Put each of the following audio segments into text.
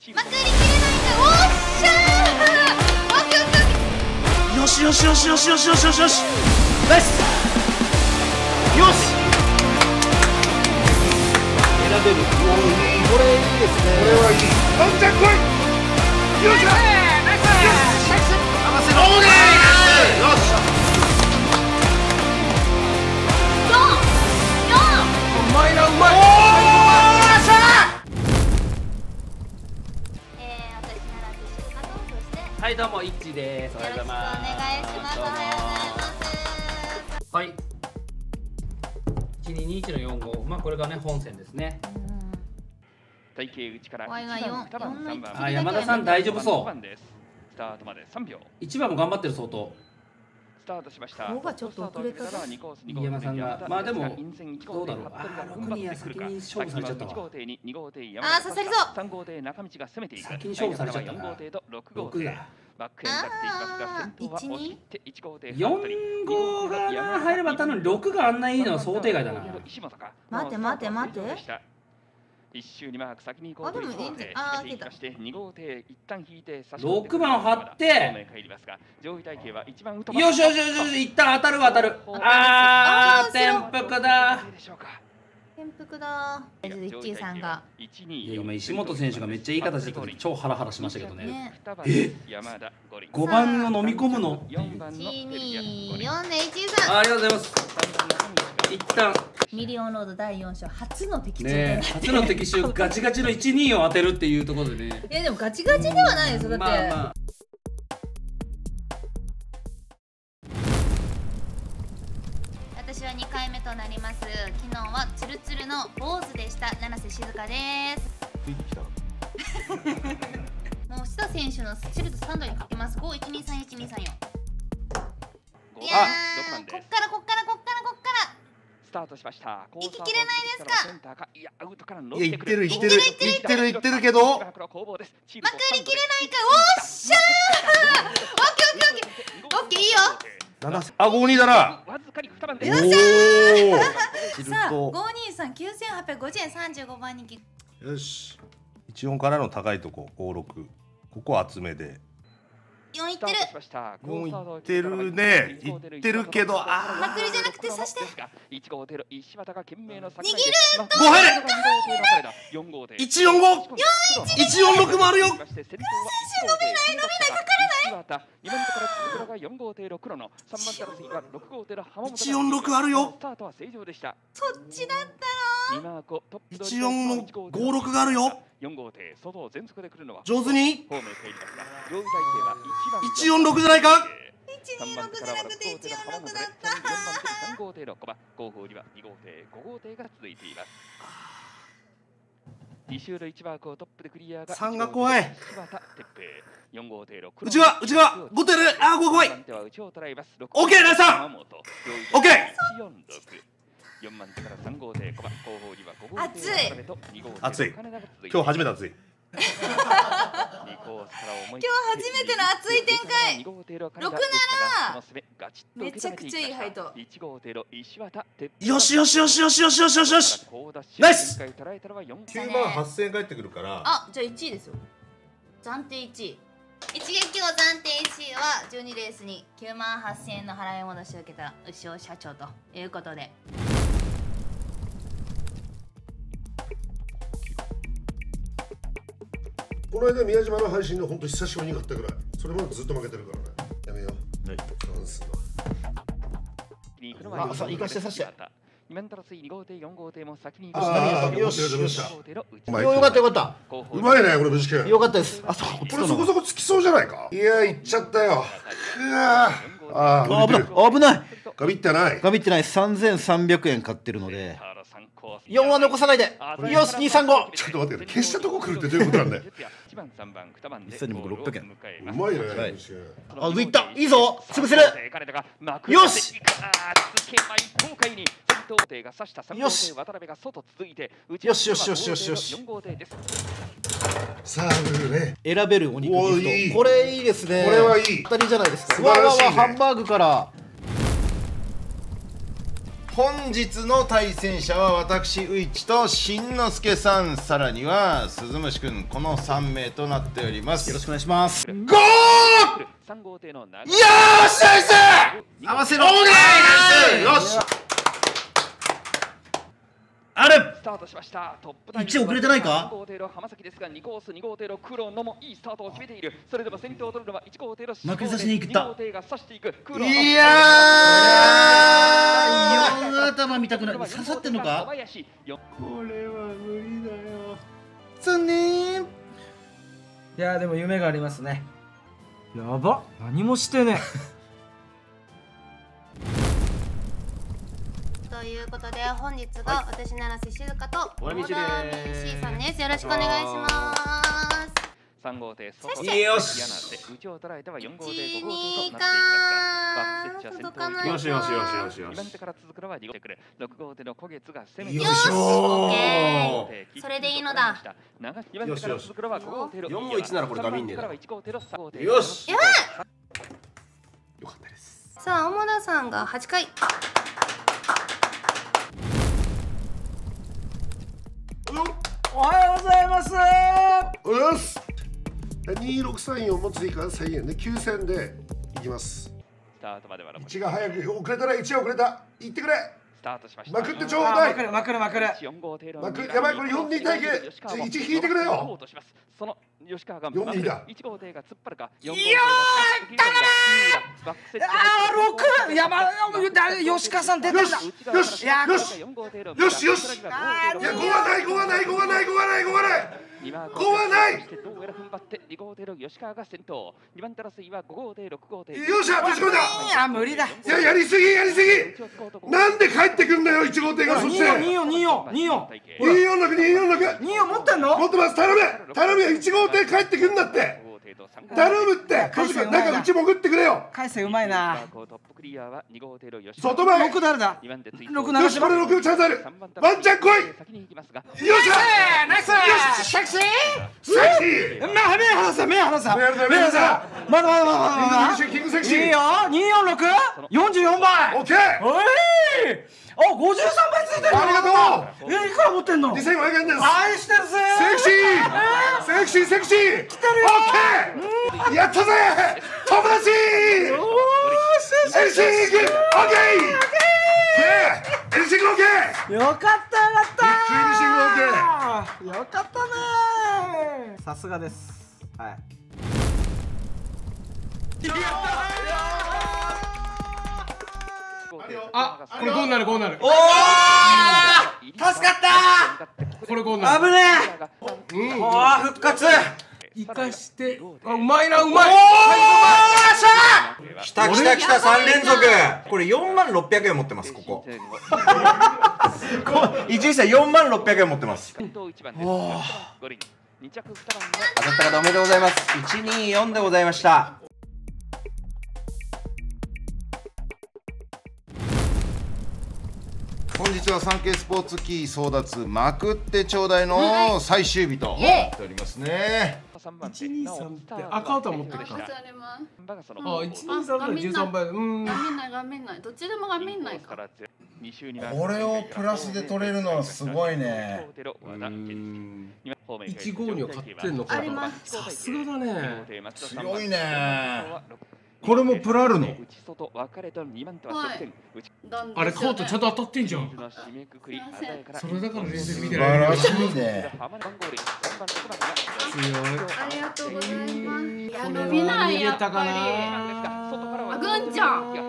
まくりきれないか。おっしゃー。オッケーオッケーオッケー。 よしよしよしよしよしよしよしよし、ナイス。よし、選べる。 これいいですね。 これはいい。どんちゃん来い。よっしゃ。ナイス。合わせろ。オーケー。よし。うまいな、うまい。おー、よっしゃ。 私なら寿司かとそしてよはい、どうも、いっちです。おはようございます。 ろしくお願いします。おはようございます。 はい。1221の45、まあこれがね本戦ですね。 体型内からワイが 1番、 4 2番、3番。 あ、山田さん大丈夫そう 5番です。スタートまで3秒。 1番も頑張ってる相当。 スタートしました。 5がちょっと遅れたぞ。 飯山さんがまあでもどうだろう。ああ、6人や先に勝負されちゃったわ。 あー、刺さりそう。 3号艇中道が攻めていく。 先に勝負されちゃった 4 な。 号艇と6号 6 艇。 がバックへ向かっていきますが、先頭は押し切って1号艇。 4号がな入ればたのに6があんないいのは想定外だな。 待て待て待て。 一周にマーク先に行こうあ、でもいいんじゃない。あー、出た。 2号艇一旦引いて 6番張って上位体系は一番よしよしよしよし、一旦当たるわ当たる。あー、転覆だ。 転覆だ。イッチーさんが。 いや今石本選手がめっちゃいい形してた時超ハラハラしましたけどね。 ね。 5番を飲み込むの。 124でイッチーさん。 ありがとうございます。一旦ミリオンロード第4章初の的中ね、初の敵襲ガチガチの12を当てるっていうところでね。 でもガチガチではないですよ。だって。 まあまあ私は2回目となります。昨日はツルツルの坊主でした七瀬静香です。もう下選手のシルトスタンドにかけます。512312344。いやー、こっからこっからこっからこっからスタートしました。 行ききれないですか。 センターか、いやアウトからいや、いってるいってるいってるいってるけど。 まくりきれないか。おっしゃー。オッケーオッケーオッケーオッケー、いいよ。 あ、52だな。 わずかに2番でおお。 さあ、5239850円35番人気。 よし。14からの高いとこ、56。ここ厚めで。 4いってる。 4いってるね。いってるけど、あまくりじゃなくて刺して。 1号艇の石渡が懸命の握る。 5入れ。145。146もあるよ。 伸びない伸びないかからない。 2番手からこちらが4号艇の黒の3番手の次は6号艇の浜本。 146あるよ。 スタートは正常でした。 そっちだったの。 14556があるよ。 4号艇外を全速で来るのは上手にホームへ帰りますが、上位体系は 146じゃないか。 126じゃなくて146だった。 3号艇の5番後方には2号艇5号艇が続いています。2周の1マークをトップでクリアが 3が怖い。 4号艇の内側内側5艇で、あー怖い。オッケー、ナイスさん。オッケー。4番手から3号艇5番後方には5号艇熱い。 熱い。今日初めて熱い。 今日初めての熱い展開。6ならめちゃくちゃいいハイト。 よしよしよしよしよしよしよしよし。ナイス。9万8000円返ってくるから。 あ、じゃあ1位ですよ。暫定1位。一撃を暫定1位は12レースに9万8000円の払い戻しを受けた牛尾社長ということで。 この間宮島の配信で本当久しぶりに買ったぐらい。それまでずっと負けてるからね。やめよう。はい。なんすあ、さ、行かしてさして。 ああ、よしよし。 よかったよかった。 うまいね、これ、藤木。 よかったです。あ、そう。 これそこそこつきそうじゃないか。いや、行っちゃったよ。うわああ、 危ない危ない。 ガビってない。 ガビってない。3300円買ってるので。4は残さないで。よし、235。 ちょっと待って、消したとこ来るってどういうことなんだよ。 実際に僕600円。 うまいね。 あ、上行った。いいぞ。潰せる。よし。よし。よしよしよしよしよし。 さあ、ね。 選べるお肉ギフト。これいいですね。 これはいい。 当たりじゃないですか。 素晴らしいね。 ハンバーグから。 本日の対戦者は私ういちとしんのすけさん、さらには鈴虫くん、この3名となっております。よろしくお願いします。ゴー！ 3号艇のよーしナイス合わせろ。オーケーナイスよしある。 スタートしました。トップ 1遅れてないか。 3号艇の浜崎ですが、2コース2号艇の黒野もいいスタートを決めている。それでも先頭を取るのは1号艇の負けさせに行った。 2号艇が刺していく。 いやー4頭見たくない。刺さってんのか。これは無理だよ。残念。 いやでも夢がありますね。やば、何もしてね。 ということで本日が私七瀬静香とオーダーミーシーさんです。よろしくお願いします。 3号艇、 よし。 内を捉えては4号艇、5号艇となっていきますからバックセッチは先頭によしよしよしよしよし。 2番手から続くのは2号艇くる。6号艇の古月が攻めてよしオーケー。それでいいのだ。 2番手から続くのは5号艇の 4も1ならこれガミンネだ。 1号艇の3号艇。 よし。 やばい。 よかったです。 さあ小田さんが8回。 おはようございます。 おはようございます。2634も追加1000円で9000でいきます。 スタートまでは 1が早く遅れたら1は遅れた。行ってくれ。 スタートしました。 まくってちょうだい。 まくる。 まくやばいこれ4人体系。1引いてくれよ。 その吉川が 4人だ。 1号艇が突っ張るか。 いやー6やばい。吉川さん出てる。 よしよしよしよしよし。いや5はない5はない5はない5はない5はない。5はない。 どうやら踏ん張って2号艇の吉川が先頭。2番手争いは5号艇6号艇。 よっしゃ閉じ込めた。 いや無理だ。 いややりすぎやりすぎ。なんで帰ってくんだよ1号艇が。そして 242424246持ってんの。 持ってます。頼むよ1号艇帰ってくんだって。頼むって。なんかうち潜ってくれよ。 返せうまいな。 外前 6誰だ。 よしこれ6チャンスある。ワンチャン来い。よっしゃナイス。セクシーセクシー。 目離せまだキングセクシー。 いいよ24644倍。 オッケー。 おい53倍ついてる。 ありがとう。 いくら持ってんの。 2500円です。 愛してるぜ。 セクシー。来てるよ。オッケー。やったぜ。友達。エルシング。オッケー。エルシングオッケー。 よかったビッグエルシングオッケー。よかったね。さすがです。はい。 あ、これ5になる。おお助かったこれ5になる。 危ねえ。復活生かしてうまいな。おー来た3連続。これ46,000円持ってます。ここ一位差46,000円持ってます。お当たった方おめでとうございます。124でございました。本日はサンケイスポーツキー争奪まくってちょうだいの最終日となっておりますね。 123って赤旗持ってるか。123が13倍。 画面内どっちでも画面内か。 これをプラスで取れるのはすごいね。 15には勝ってんのかな。さすがだね。 強いね。これもプラあるの。 あれカートちゃんと当たってんじゃん。それだから連戦見てない。素晴らしいね。 ありがとうございます。いや伸びないやっぱり。あぐんちゃん。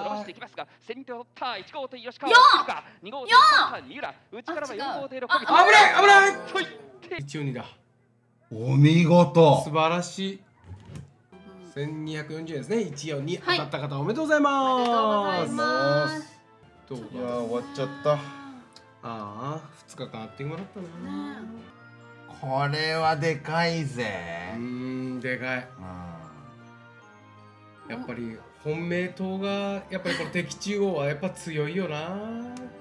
危ない142だ。 お見事。 素晴らしい。1240円ですね。142当たった方おめでとうございます。 どうだ。いや終わっちゃった。 ああ2日間あってもらったな。 これはでかいぜ。 でかい。やっぱり本命党がやっぱりこの敵中央はやっぱ強いよな。